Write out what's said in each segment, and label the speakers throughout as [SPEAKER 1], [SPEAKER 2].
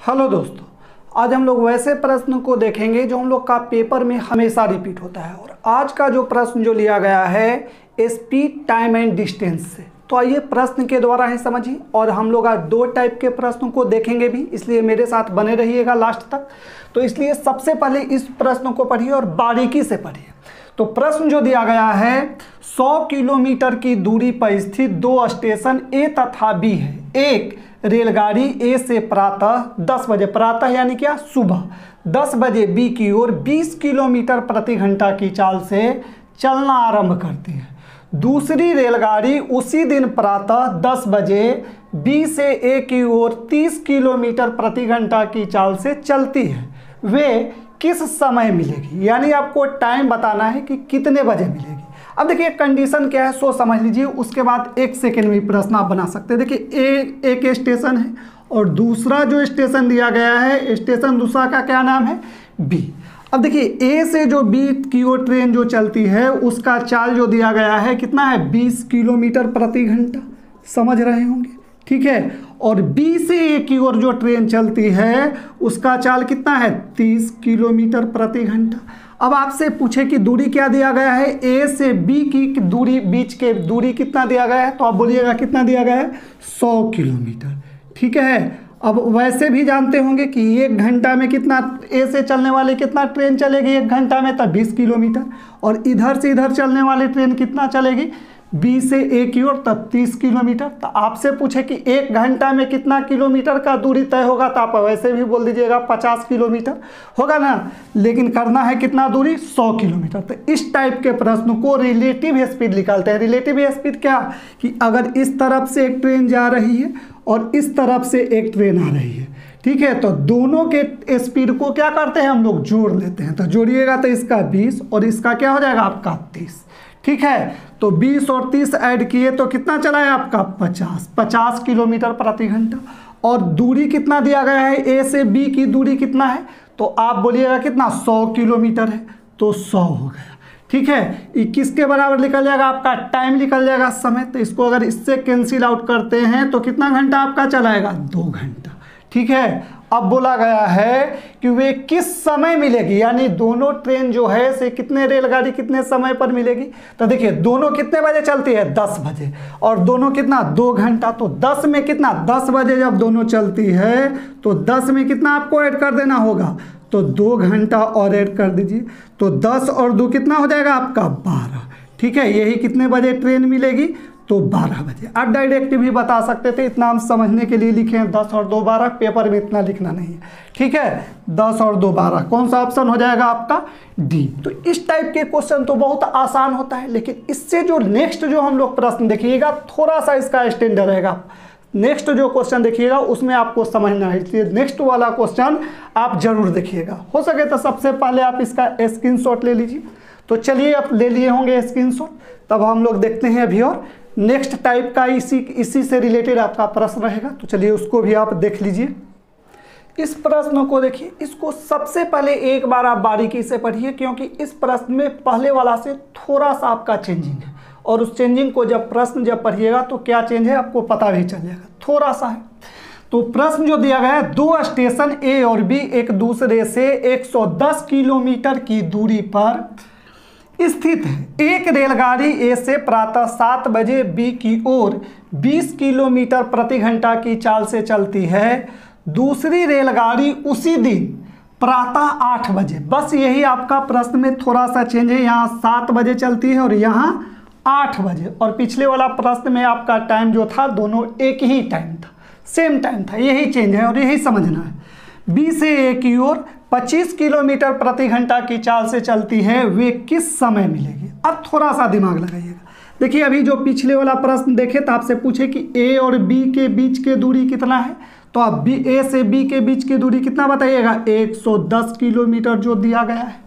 [SPEAKER 1] Hello दोस्तों, आज हम लोग वैसे प्रश्न को देखेंगे जो हम लोग का पेपर में हमेशा रिपीट होता है। और आज का जो प्रश्न जो लिया गया है स्पीड, टाइम एंड डिस्टेंस से। तो आइए प्रश्न के द्वारा ही समझिए। और हम लोग आज दो टाइप के प्रश्नों को देखेंगे भी, इसलिए मेरे साथ बने रहिएगा लास्ट तक। तो इसलिए सबसे पहले इस प्रश्न को पढ़िए और बारीकी से पढ़िए। तो प्रश्न जो दिया गया है 100 किलोमीटर की दूरी पर स्थित दो स्टेशन ए तथा बी है। एक रेलगाड़ी ए से प्रातः 10 बजे, प्रातः यानी क्या, सुबह 10 बजे बी की ओर 20 किलोमीटर प्रति घंटा की चाल से चलना आरंभ करती है। दूसरी रेलगाड़ी उसी दिन प्रातः 10 बजे बी से ए की ओर 30 किलोमीटर प्रति घंटा की चाल से चलती है। वे किस समय मिलेगी, यानी आपको टाइम बताना है कि कितने बजे मिलेगी। अब देखिए कंडीशन क्या है सो समझ लीजिए, उसके बाद एक सेकेंड में प्रश्न आप बना सकते हैं। देखिए एक स्टेशन है और दूसरा जो स्टेशन दिया गया है, स्टेशन दूसरा का क्या नाम है, बी। अब देखिए ए से जो बी की ओर ट्रेन जो चलती है उसका चाल जो दिया गया है कितना है, 20 किलोमीटर प्रति घंटा, समझ रहे होंगे, ठीक है। और बी से ए की ओर जो ट्रेन चलती है उसका चाल कितना है, 30 किलोमीटर प्रति घंटा। अब आपसे पूछे कि दूरी क्या दिया गया है, ए से बी की दूरी, बीच के दूरी कितना दिया गया है, तो आप बोलिएगा कितना दिया गया है, 100 किलोमीटर, ठीक है। अब वैसे भी जानते होंगे कि 1 घंटा में कितना, ए से चलने वाले कितना ट्रेन चलेगी 1 घंटा में, तब 20 किलोमीटर। और इधर से इधर चलने वाली ट्रेन कितना चलेगी, बी से ए की ओर, तब 30 किलोमीटर। तो आपसे पूछे कि 1 घंटा में कितना किलोमीटर का दूरी तय होगा, तो आप वैसे भी बोल दीजिएगा 50 किलोमीटर होगा ना, लेकिन करना है कितना दूरी, 100 किलोमीटर। तो इस टाइप के प्रश्न को रिलेटिव स्पीड निकालते हैं। रिलेटिव स्पीड क्या, कि अगर इस तरफ से एक ट्रेन जा रही है और इस तरफ से एक ट्रेन आ रही है, ठीक है, तो दोनों के स्पीड को क्या करते हैं हम लोग, जोड़ लेते हैं। तो जोड़िएगा तो इसका 20 और इसका क्या हो जाएगा आपका 30, ठीक है। तो 20 और 30 ऐड किए तो कितना चला है आपका 50 किलोमीटर प्रति घंटा। और दूरी कितना दिया गया है, ए से बी की दूरी कितना है, तो आप बोलिएगा कितना, 100 किलोमीटर है, तो 100 हो गया, ठीक है। 21 के बराबर निकल जाएगा आपका टाइम, निकल जाएगा समय। तो इसको अगर इससे कैंसिल आउट करते हैं तो कितना घंटा आपका चलाएगा, 2 घंटा, ठीक है। अब बोला गया है कि वे किस समय मिलेगी, यानी दोनों ट्रेन जो है से कितने रेलगाड़ी कितने समय पर मिलेगी। तो देखिए दोनों कितने बजे चलती है, 10 बजे, और दोनों कितना, 2 घंटा। तो 10 में कितना, 10 बजे जब दोनों चलती है तो 10 में कितना आपको ऐड कर देना होगा, तो 2 घंटा और ऐड कर दीजिए। तो 10 और 2 कितना हो जाएगा आपका 12, ठीक है। यही कितने बजे ट्रेन मिलेगी, तो 12 बजे। आप डायरेक्ट भी बता सकते थे, इतना हम समझने के लिए लिखे हैं 10 और 2 12, पेपर में इतना लिखना नहीं है, ठीक है। 10 और 2 12, कौन सा ऑप्शन हो जाएगा आपका, डी। तो इस टाइप के क्वेश्चन तो बहुत आसान होता है, लेकिन इससे जो नेक्स्ट जो हम लोग प्रश्न देखिएगा थोड़ा सा इसका स्टैंडर्ड रहेगा। नेक्स्ट जो क्वेश्चन देखिएगा उसमें आपको समझना है, इसलिए नेक्स्ट वाला क्वेश्चन आप जरूर देखिएगा। हो सके तो सबसे पहले आप इसका स्क्रीनशॉट ले लीजिए। तो चलिए आप ले लिए होंगे स्क्रीनशॉट, तब हम लोग देखते हैं अभी। और नेक्स्ट टाइप का इसी से रिलेटेड आपका प्रश्न रहेगा, तो चलिए उसको भी आप देख लीजिए। इस प्रश्न को देखिए, इसको सबसे पहले एक बार आप बारीकी से पढ़िए, क्योंकि इस प्रश्न में पहले वाला से थोड़ा सा आपका चेंजिंग है। और उस चेंजिंग को जब पढ़िएगा तो क्या चेंज है आपको पता भी चल जाएगा, थोड़ा सा है। तो प्रश्न जो दिया गया है, 2 स्टेशन ए और बी एक दूसरे से 110 किलोमीटर की दूरी पर स्थित है। एक रेलगाड़ी ए से प्रातः 7 बजे बी की ओर 20 किलोमीटर प्रति घंटा की चाल से चलती है। दूसरी रेलगाड़ी उसी दिन प्रातः 8 बजे, बस यही आपका प्रश्न में थोड़ा सा चेंज है, यहाँ 7 बजे चलती है और यहाँ 8 बजे। और पिछले वाला प्रश्न में आपका टाइम जो था दोनों एक ही टाइम था, सेम टाइम था, यही चेंज है और यही समझना है। बी से ए की ओर 25 किलोमीटर प्रति घंटा की चाल से चलती है, वे किस समय मिलेगी। अब थोड़ा सा दिमाग लगाइएगा। देखिए अभी जो पिछले वाला प्रश्न देखे तो आपसे पूछे कि ए और बी के बीच के दूरी कितना है, तो आप ए से बी के बीच की दूरी कितना बताइएगा, 110 किलोमीटर जो दिया गया है।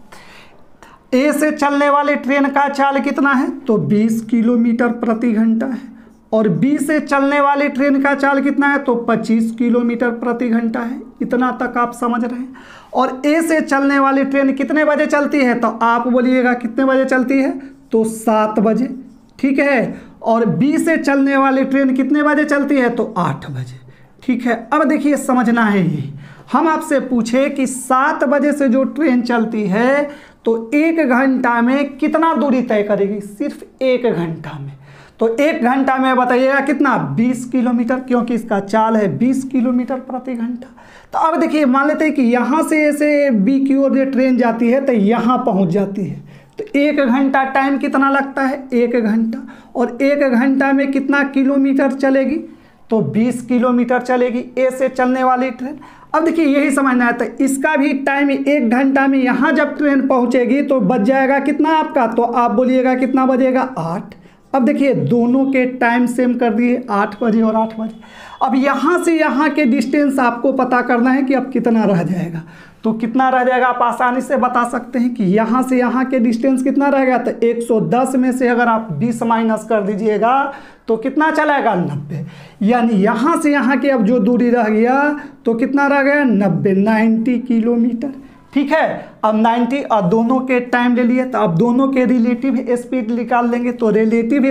[SPEAKER 1] ए से चलने वाले ट्रेन का चाल कितना है, तो 20 किलोमीटर प्रति घंटा है। और बी से चलने वाली ट्रेन का चाल कितना है, तो 25 किलोमीटर प्रति घंटा है। इतना तक आप समझ रहे हैं। और ए से चलने वाली ट्रेन कितने बजे चलती है, तो आप बोलिएगा कितने बजे चलती है, तो 7 बजे, ठीक है। और बी से चलने वाली ट्रेन कितने बजे चलती है, तो 8 बजे, ठीक है, अब देखिए समझना है ये, हम आपसे पूछे कि 7 बजे से जो ट्रेन चलती है तो 1 घंटा में कितना दूरी तय करेगी, सिर्फ 1 घंटा में। तो 1 घंटा में बताइएगा कितना, 20 किलोमीटर, क्योंकि इसका चाल है 20 किलोमीटर प्रति घंटा। तो अब देखिए मान लेते हैं कि यहाँ से ऐसे बी की ओर ट्रेन जाती है तो यहाँ पहुँच जाती है, तो 1 घंटा टाइम कितना लगता है, 1 घंटा, और 1 घंटा में कितना किलोमीटर चलेगी, तो 20 किलोमीटर चलेगी ए से चलने वाली ट्रेन। अब देखिए यही समझना है, तो इसका भी टाइम 1 घंटा में यहाँ जब ट्रेन पहुँचेगी तो बच जाएगा कितना आपका, तो आप बोलिएगा कितना बजेगा, 8। अब देखिए दोनों के टाइम सेम कर दिए, 8 बजे और 8 बजे। अब यहाँ से यहाँ के डिस्टेंस आपको पता करना है कि अब कितना रह जाएगा, तो कितना रह जाएगा आप आसानी से बता सकते हैं कि यहाँ से यहाँ के डिस्टेंस कितना रहेगा, तो 110 में से अगर आप 20 माइनस कर दीजिएगा तो कितना चलेगा, 90। यानी यहाँ से यहाँ की अब जो दूरी रह गया तो कितना रह गया, 90 किलोमीटर। ठीक है, अब 90 और दोनों के टाइम ले लिए, तो अब दोनों के रिलेटिव स्पीड निकाल लेंगे। तो रिलेटिव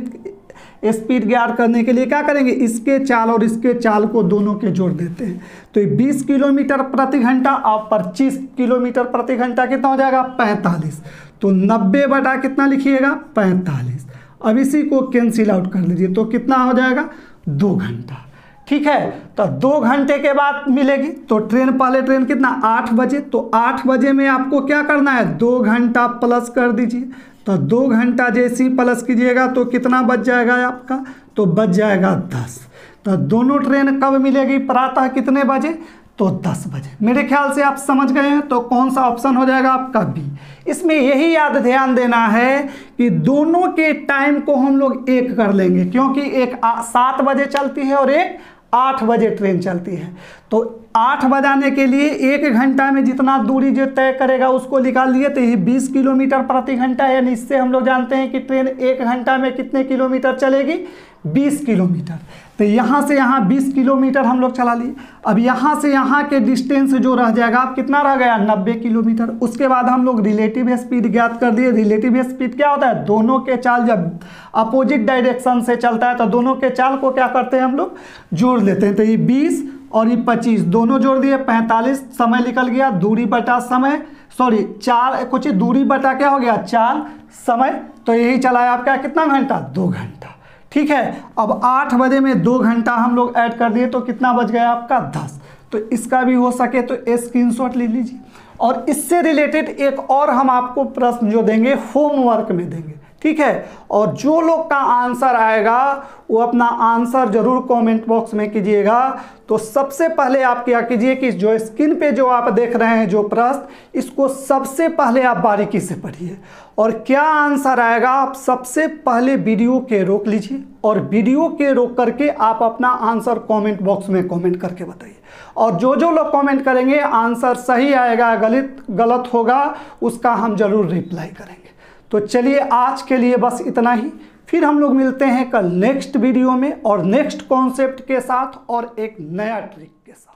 [SPEAKER 1] स्पीड ज्ञात करने के लिए क्या करेंगे, इसके चाल और इसके चाल को दोनों के जोड़ देते हैं। तो 20 किलोमीटर प्रति घंटा और 25 किलोमीटर प्रति घंटा कितना हो जाएगा, 45। तो 90 बटा कितना लिखिएगा, 45। अब इसी को कैंसिल आउट कर लीजिए तो कितना हो जाएगा, 2 घंटा। ठीक है, तो 2 घंटे के बाद मिलेगी। तो ट्रेन पहले ट्रेन कितना, 8 बजे, तो 8 बजे में आपको क्या करना है, 2 घंटा प्लस कर दीजिए। तो 2 घंटा जैसे ही प्लस कीजिएगा तो कितना बच जाएगा आपका, तो बच जाएगा 10। तो दोनों ट्रेन कब मिलेगी, प्रातः कितने बजे, तो 10 बजे। मेरे ख्याल से आप समझ गए हैं। तो कौन सा ऑप्शन हो जाएगा आपका, बी। इसमें यही याद ध्यान देना है कि दोनों के टाइम को हम लोग एक कर लेंगे, क्योंकि एक 7 बजे चलती है और एक 8 बजे ट्रेन चलती है। तो 8 बजाने के लिए 1 घंटा में जितना दूरी जो तय करेगा उसको निकाल लिए, तो ये 20 किलोमीटर प्रति घंटा है। यानी इससे हम लोग जानते हैं कि ट्रेन 1 घंटा में कितने किलोमीटर चलेगी, 20 किलोमीटर। तो यहाँ से यहाँ 20 किलोमीटर हम लोग चला लिए। अब यहाँ से यहाँ के डिस्टेंस जो रह जाएगा, अब कितना रह गया, 90 किलोमीटर। उसके बाद हम लोग रिलेटिव स्पीड ज्ञात कर दिए। रिलेटिव स्पीड क्या होता है, दोनों के चाल जब अपोजिट डायरेक्शन से चलता है तो दोनों के चाल को क्या करते हैं हम लोग, जोड़ लेते हैं। तो ये 20 और ये 25 दोनों जोड़ दिए, 45। समय निकल गया, दूरी बटा समय, सॉरी चाल, कुछ दूरी बटा क्या हो गया, चाल, समय। तो यही चला है आपका कितना घंटा, 2 घंटा। ठीक है, अब 8 बजे में 2 घंटा हम लोग ऐड कर दिए तो कितना बच गया आपका, 10। तो इसका भी हो सके तो स्क्रीनशॉट ले लीजिए। और इससे रिलेटेड एक और हम आपको प्रश्न जो देंगे होमवर्क में देंगे। ठीक है, और जो लोग का आंसर आएगा वो अपना आंसर जरूर कमेंट बॉक्स में कीजिएगा। तो सबसे पहले आप क्या कीजिए कि जो स्क्रीन पे जो आप देख रहे हैं जो प्रश्न, इसको सबसे पहले आप बारीकी से पढ़िए और क्या आंसर आएगा आप सबसे पहले वीडियो के रोक लीजिए और वीडियो के रोक करके आप अपना आंसर कमेंट बॉक्स में कमेंट करके बताइए। और जो जो लोग कमेंट करेंगे आंसर सही आएगा, गलत होगा, उसका हम जरूर रिप्लाई करेंगे। तो चलिए आज के लिए बस इतना ही, फिर हम लोग मिलते हैं कल नेक्स्ट वीडियो में और नेक्स्ट कॉन्सेप्ट के साथ और एक नया ट्रिक के साथ।